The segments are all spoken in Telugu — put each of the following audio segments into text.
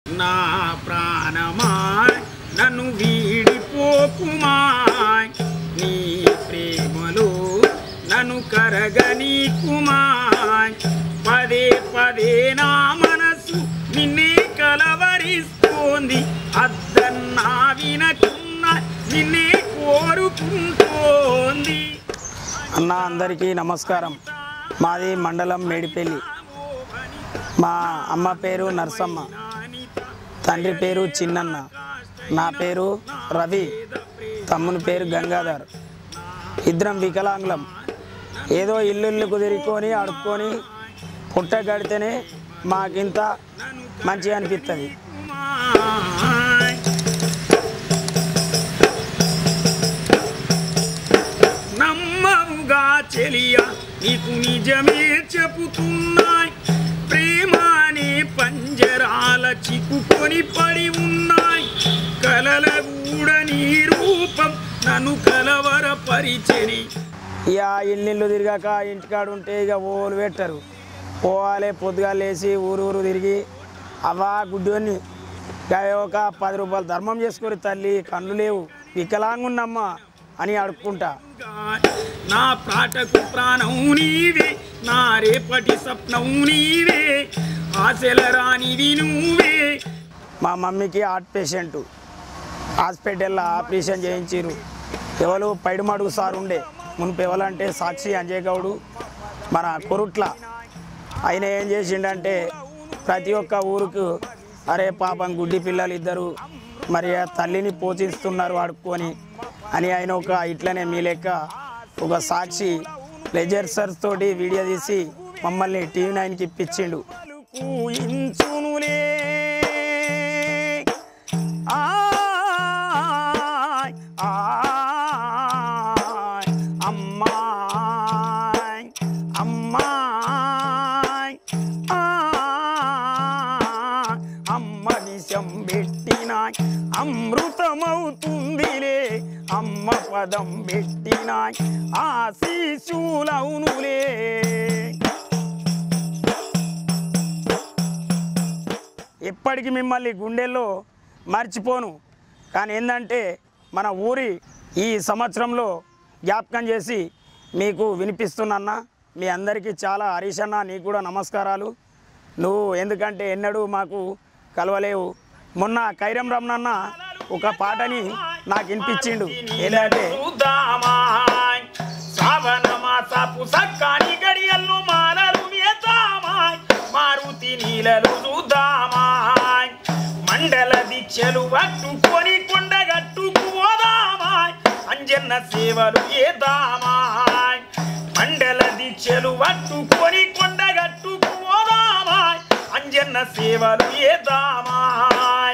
నా ప్రాణమా నన్ను వీడిపోకుమా నీ ప్రేమలో నన్ను కరగనీకుమా పదే పదే నా మనసు నిన్నే కలవరిస్తోంది అద్దన్నా వినకున్నా నిన్నే కోరుకుంటోంది. అన్న అందరికీ నమస్కారం. మాది మండలం మేడిపల్లి. మా అమ్మ పేరు నర్సమ్మ, తండ్రి పేరు చిన్నన్న, నా పేరు రవి, తమ్ముని పేరు గంగాధర్. ఇద్దరం వికలాంగులం. ఏదో ఇల్లు కుదిరికొని అడుక్కొని పుట్ట గడితేనే మాకింత మంచిగా అనిపిస్తుంది. నమ్మవుగా చెలియా నీకు నిజమే చెబుతున్నాయి, ప్రేమానే పంజరాల చిక్కుకొని పడి ఉన్నాయి, కలల కూడా నీ రూపం నన్ను కలవరపరిచెని. ఇక ఇల్లు తిరిగాక ఇంటికాడు ఉంటే ఇక ఓలు పెట్టరు. పోవాలి పొద్దుగా లేచి ఊరు తిరిగి అవా గుడ్డోని ఒక 10 రూపాయలు ధర్మం చేసుకొని తల్లి కళ్ళు లేవు వికలాంగున్నమ్మా అని అడుక్కుంటా. నా ప్రాటకు ప్రాణం నీవే, నా రేపటి స్వప్నం నీవే, ఆశల రానివి నువ్వే. మా మమ్మీకి హార్ట్ పేషెంట్, హాస్పిటల్లో ఆపరేషన్ చేయించారు. ఎవరు పైడిమడుగు సార్ ఉండే మునుపు ఎవరంటే సాక్షి అంజయ్ గౌడు మన కొరుట్ల. ఆయన ఏం చేసిండంటే ప్రతి ఒక్క ఊరుకు అరే పాపం గుడ్డి పిల్లలు ఇద్దరు మరి తల్లిని పోషిస్తున్నారు అడుక్కొని అని ఆయన ఒక ఇట్లనే మీ లెక్క ఒక సాక్షి లెజర్సర్స్ తోటి వీడియో తీసి మమ్మల్ని టీవీ 9కి ఇప్పించిండు. అమృతమవుతుందిలే అమ్మ పదం పెట్టినా ఆశీసులవునులే. ఎప్పటికీ మిమ్మల్ని గుండెల్లో మర్చిపోను. కానీ ఏంటంటే మన ఊరి ఈ సంవత్సరంలో జ్ఞాపకం చేసి మీకు వినిపిస్తున్నా. మీ అందరికీ చాలా హరీష్ అన్న నీకు కూడా నమస్కారాలు. నువ్వు ఎందుకంటే ఎన్నడూ మాకు కలవలేవు. మొన్న కైరం రమణన్న ఒక పాటని నాకు వినిపించిండు. ఏంటంటే మారుతి నీలలు చూద్దామాయ్, మండల దీక్షలు పట్టుకొని కొండగట్టుకు పోదామాయ్, అంజన్న సేవలు ఏదామాయ్, మండల దీక్షలు పట్టుకొని కొండగట్టుకు పోదామాయ్, అంజన్న సేవలు ఏదామాయ్.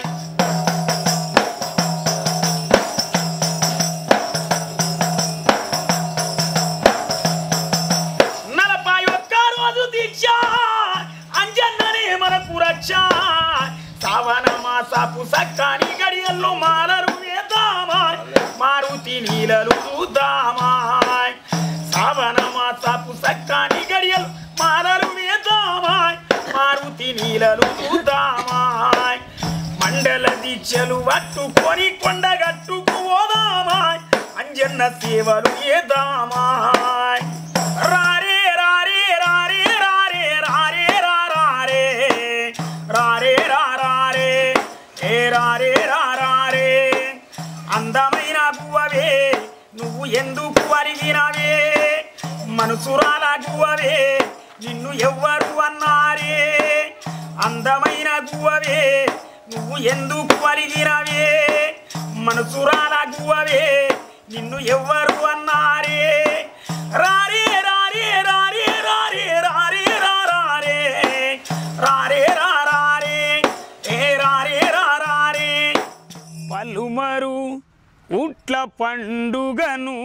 సావన మాసపు సక్కాని గడియల్లో మాలరు వేద్దామాయ్, మారుతి నీలలు చూద్దామాయ్, సావన మాసపు సక్కాని గడియలు మాలరు వేద్దామాయ్, మారుతి నీలలు చూద్దామాయ్, మండల దీక్షలు పట్టుకొని కొండగట్టుకు పోదామాయ్, అంజన్న సేవలు ఏదామాయ్. రారే రారే రారే రారే రారే రారే రారే రారే ఏ రారే రారే. అందమైన గువ్వవే నువ్వు ఎందుకు అరిగినవే, మనసురాల గువ్వవే నిన్ను ఎవ్వరు అన్నారే, అందమైన గువ్వవే నువ్వు ఎందుకు అరిగినవే, మనసురాల గువ్వవే నిన్ను ఎవ్వరు అన్నారే. రారే రారే రారే రారే రారే రారే రారే రారే ఏ రారే రారే. పలుమరు ఉట్ల పండుగను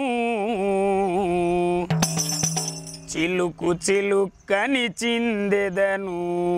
చిలుకు చిలుకని చిందెదను,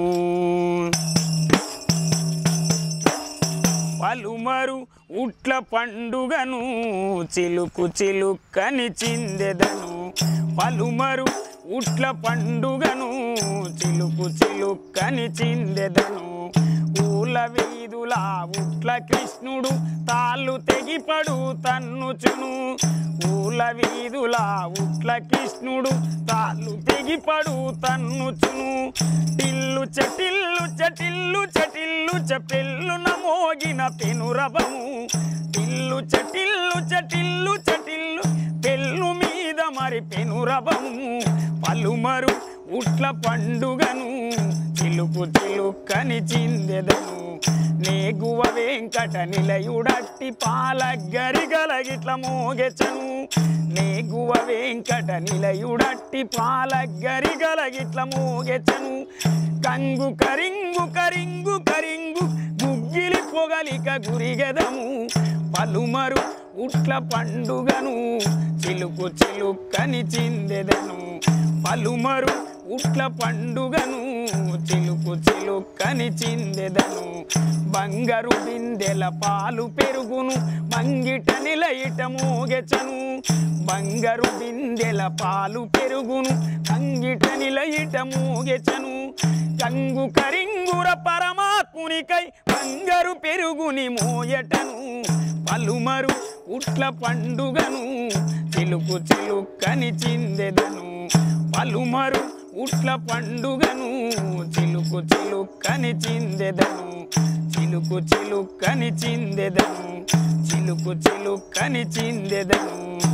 పలుమరు ఉట్ల పండుగను చిలుకు చిలుకని చిందెదను, పలుమరు ఉట్ల పండుగను చిలుకు చిలుకని చిందెదను, ఊల ఊల వీధుల ఉట్ల కృష్ణుడు తాళ్ళు తెగిపడు తన్నుచును ఊల వీధుల ఉట్ల కృష్ణుడు తాళ్ళు తెగిపడు తన్నుచును టిల్లు చటిల్లు చటిల్లు చటిల్లు చపెల్లున మోగిన పెనురభము టిల్లు చటిల్లు చటిల్లు చటిల్లు పెళ్ళు మీద మరి పెనురభము పలుమరు ఉట్ల పండుగను చిలుకు చిలుక్కని చిందెదను నేగువ వెంకట నిలయుడట్టి పాల గరిగలగిట్ల మోగెచను నేగువ వెంకట నిలయుడట్టి పాల గరిగలగిట్ల మోగెచను కంగు కరింగు కరింగు కరింగు గుగ్గిలి పొగలిక గురిగెదము పలుమరు ఉట్ల పండుగను చిలుకు చిలుక్కని చిందెదను పలుమరు ఉట్ల పండుగను చిలుకు చిలుక్కని చిందెదను బంగారు బిందెల పాలు పెరుగును మంగిట నిలయిట మోగెచను బంగారు బిందెల పాలు పెరుగును మంగిట నిలయిట మోగెచను కంగు కరింగుర పరమాత్మునికై బంగారు పెరుగుని మోయటను పలుమరు ఉట్ల పండుగను చిలుకు చిలుక్కని చిందెదను పలుమరు ఉట్ల పండుగను చిలుకు చిలుక్కని చిందెదను చిలుకు చిలుక్కని చిందెదను చిలుకు చిలుక్కని చిందెదను